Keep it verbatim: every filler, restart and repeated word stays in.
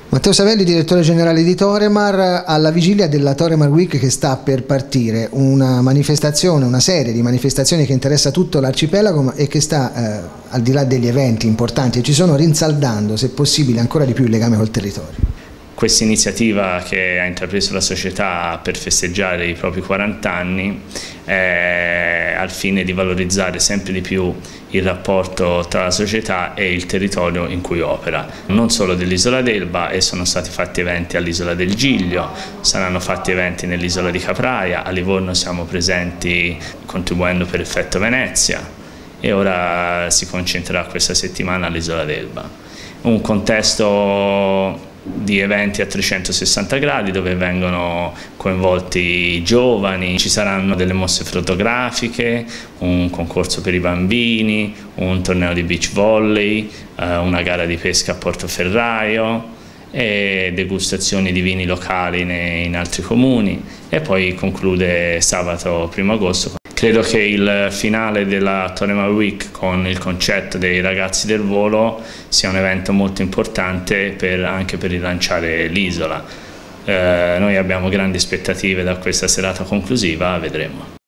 Matteo Savelli, direttore generale di Toremar, alla vigilia della Toremar Week che sta per partire, una manifestazione, una serie di manifestazioni che interessa tutto l'arcipelago e che sta, eh, al di là degli eventi importanti che ci sono, rinsaldando, se possibile, ancora di più il legame col territorio. Questa iniziativa che ha intrapreso la società per festeggiare i propri quaranta anni è al fine di valorizzare sempre di più il rapporto tra la società e il territorio in cui opera, non solo dell'isola d'Elba, e sono stati fatti eventi all'isola del Giglio, saranno fatti eventi nell'isola di Capraia, a Livorno siamo presenti contribuendo per Effetto Venezia e ora si concentrerà questa settimana all'isola d'Elba. Un contesto di eventi a trecentosessanta gradi dove vengono coinvolti i giovani, ci saranno delle mostre fotografiche, un concorso per i bambini, un torneo di beach volley, eh, una gara di pesca a Portoferraio e degustazioni di vini locali in altri comuni e poi conclude sabato primo agosto. Credo che il finale della Toremar Week con il concetto dei ragazzi del volo sia un evento molto importante per, anche per rilanciare l'isola. Eh, noi abbiamo grandi aspettative da questa serata conclusiva, vedremo.